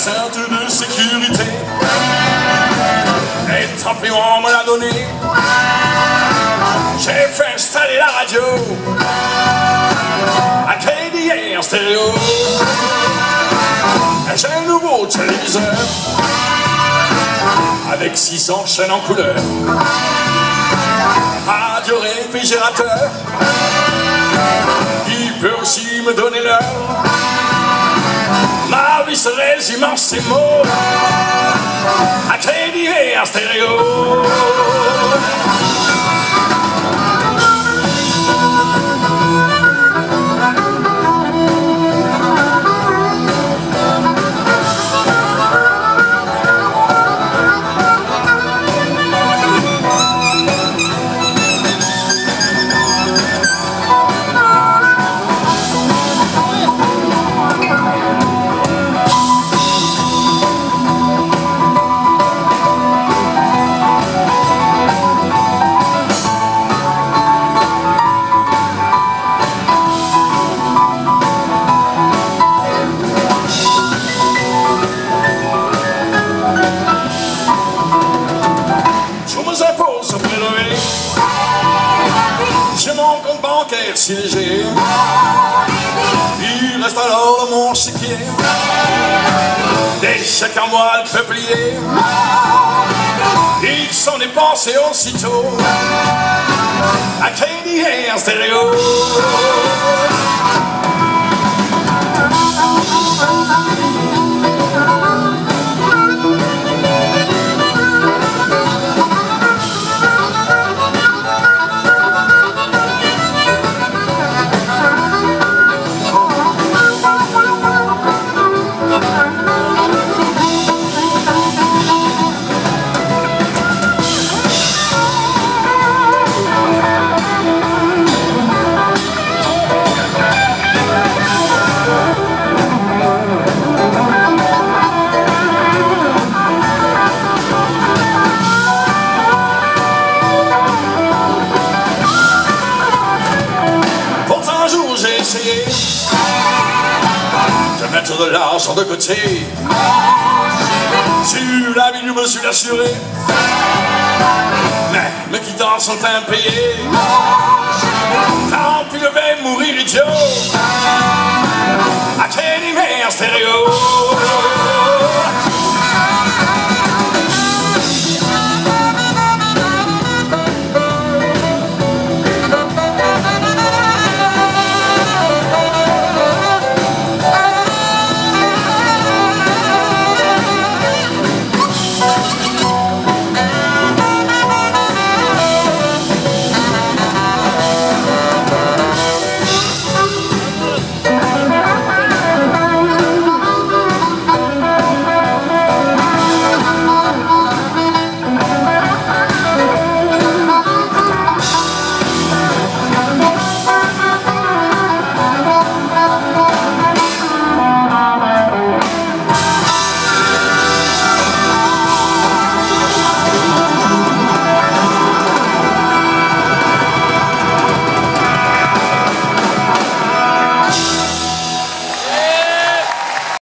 ceinture de sécurité. Et tant pis on me l'a donné. J'ai fait installer la radio à Eddy en stéréo. Et j'ai un nouveau téléviseur avec 600 chaînes en couleur. Radio réfrigérateur qui peut aussi me donner l'heure. Ma vie se résume en ces mots à Eddy en stéréo. J'ai mon compte bancaire si léger. Il reste alors mon chéquier des chèques à moi le peuplier. Il s'en est passé aussitôt à Eddy en stéréo. J'ai essayé de mettre de l'argent de côté. J'ai eu la vie, je me suis assuré, mais mes quittances sont impayées. Tant pis, je vais mourir idiot à Eddy en stéréo.